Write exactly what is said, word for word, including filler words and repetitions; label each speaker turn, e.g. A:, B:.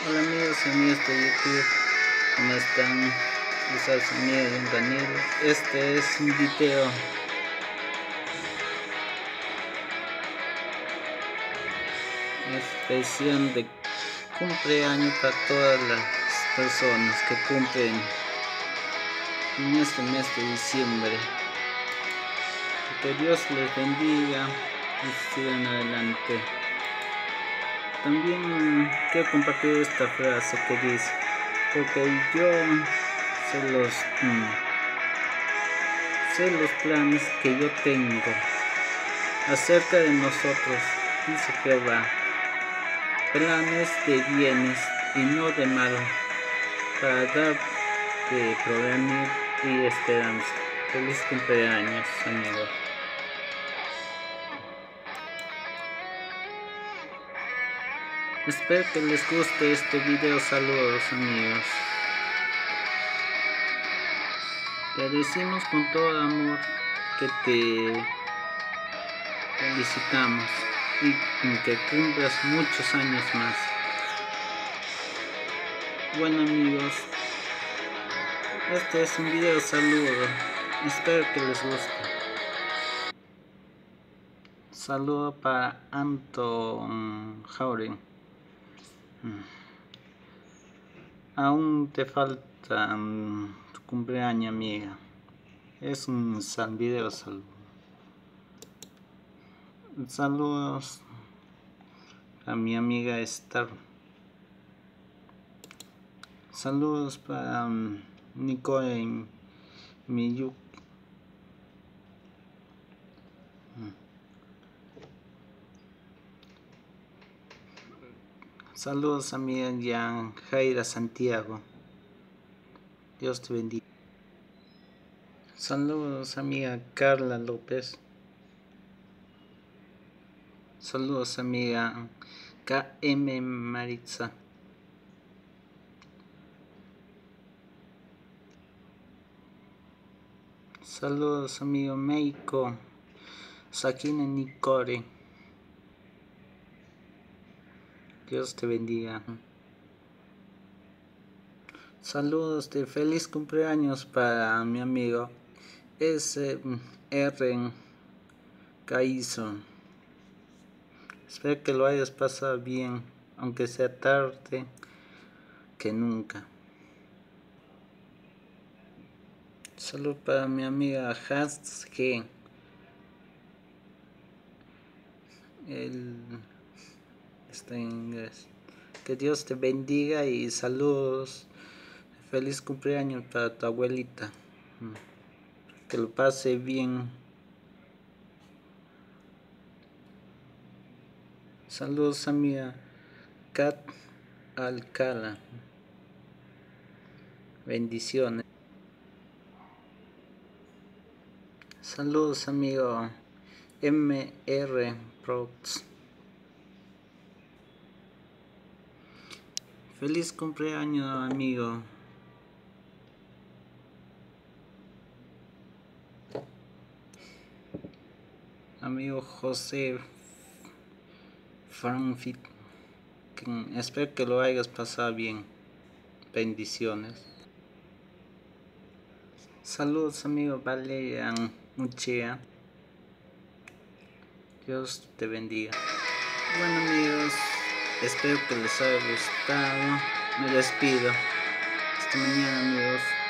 A: Hola amigos y amigas de YouTube, ¿cómo están? Les habla su amigo John Danilo. Este es un video especial de cumpleaños para todas las personas que cumplen en este mes de diciembre. Que Dios les bendiga y sigan adelante. También quiero compartir esta frase que dice: porque yo sé los, mm, sé los planes que yo tengo acerca de nosotros, dice Jehová, planes de bienes y no de mal, para dar de porvenir y esperanza. Feliz cumpleaños, amigos. Espero que les guste este video. Saludos, amigos. Te decimos con todo amor que te felicitamos y que cumplas muchos años más. Bueno amigos, este es un video saludo. Espero que les guste. Saludo para Anton Jauregui. Aún te falta um, tu cumpleaños, amiga. Es un sal video saludo. Saludos a mi amiga Star. Saludos para um, Nicole y Miyuki. Saludos a mi amiga Jaira Santiago. Dios te bendiga. Saludos a mi amiga Carla López. Saludos amiga K M Maritza. Saludos amigo Meiko Sakina Nicole. Dios te bendiga. Saludos de feliz cumpleaños para mi amigo S R Caizo. Espero que lo hayas pasado bien, aunque sea tarde que nunca. Salud para mi amiga Has G. Él está en inglés. Que Dios te bendiga y saludos. Feliz cumpleaños para tu abuelita. Que lo pase bien. Saludos a mi Kat Alcala. Bendiciones. Saludos amigo M R Prox. Feliz cumpleaños amigo. Amigo José Franfit. Espero que lo hayas pasado bien. Bendiciones. Saludos amigo Valerian Muchea. Dios te bendiga. Bueno amigos, espero que les haya gustado. Me despido. Hasta mañana amigos.